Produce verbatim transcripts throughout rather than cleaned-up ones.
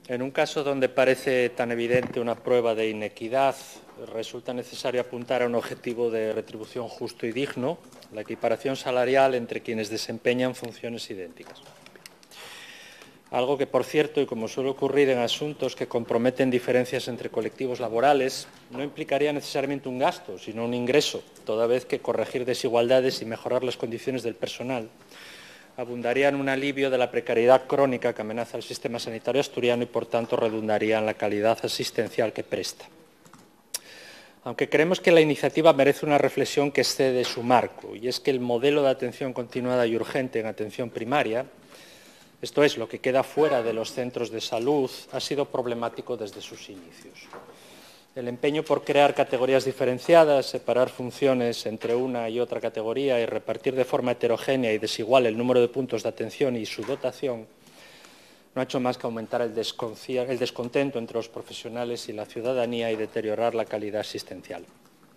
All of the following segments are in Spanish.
En un caso donde parece tan evidente una prueba de inequidad, resulta necesario apuntar a un objetivo de retribución justo y digno, la equiparación salarial entre quienes desempeñan funciones idénticas. Algo que, por cierto, y como suele ocurrir en asuntos que comprometen diferencias entre colectivos laborales, no implicaría necesariamente un gasto, sino un ingreso, toda vez que corregir desigualdades y mejorar las condiciones del personal abundaría en un alivio de la precariedad crónica que amenaza el sistema sanitario asturiano y, por tanto, redundaría en la calidad asistencial que presta. Aunque creemos que la iniciativa merece una reflexión que excede su marco, y es que el modelo de atención continuada y urgente en atención primaria, esto es, lo que queda fuera de los centros de salud, ha sido problemático desde sus inicios. El empeño por crear categorías diferenciadas, separar funciones entre una y otra categoría y repartir de forma heterogénea y desigual el número de puntos de atención y su dotación no ha hecho más que aumentar el, el descontento entre los profesionales y la ciudadanía y deteriorar la calidad asistencial.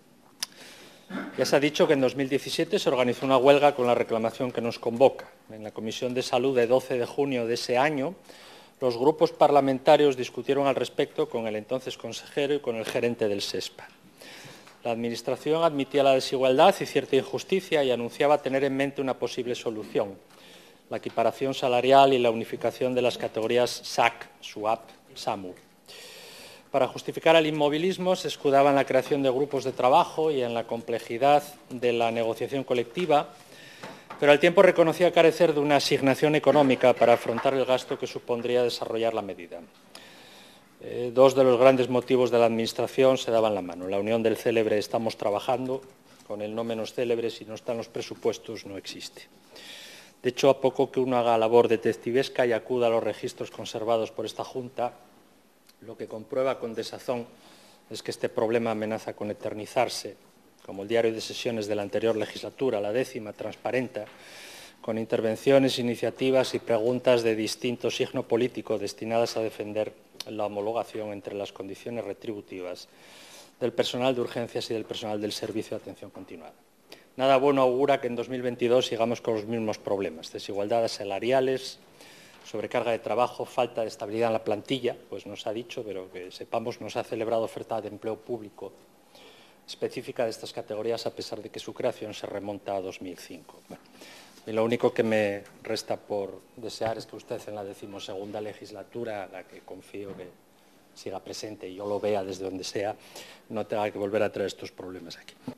Ya se ha dicho que en dos mil diecisiete se organizó una huelga con la reclamación que nos convoca. En la Comisión de Salud de doce de junio de ese año, los grupos parlamentarios discutieron al respecto con el entonces consejero y con el gerente del SESPA. La Administración admitía la desigualdad y cierta injusticia y anunciaba tener en mente una posible solución, la equiparación salarial y la unificación de las categorías S A C, SUAP, SAMU. Para justificar el inmovilismo se escudaba en la creación de grupos de trabajo y en la complejidad de la negociación colectiva, pero al tiempo reconocía carecer de una asignación económica para afrontar el gasto que supondría desarrollar la medida. Eh, dos de los grandes motivos de la Administración se daban la mano. La unión del célebre "estamos trabajando", con el no menos célebre "si no están los presupuestos no existe". De hecho, a poco que uno haga labor detectivesca y acuda a los registros conservados por esta Junta, lo que comprueba con desazón es que este problema amenaza con eternizarse, como el diario de sesiones de la anterior legislatura, la décima, transparenta, con intervenciones, iniciativas y preguntas de distinto signo político destinadas a defender la homologación entre las condiciones retributivas del personal de urgencias y del personal del servicio de atención continuada. Nada bueno augura que en dos mil veintidós sigamos con los mismos problemas: desigualdades salariales, sobrecarga de trabajo, falta de estabilidad en la plantilla, pues nos ha dicho, pero que sepamos, no se ha celebrado oferta de empleo público específica de estas categorías, a pesar de que su creación se remonta a dos mil cinco. Bueno, y lo único que me resta por desear es que usted, en la decimosegunda legislatura, a la que confío que siga presente y yo lo vea desde donde sea, no tenga que volver a traer estos problemas aquí.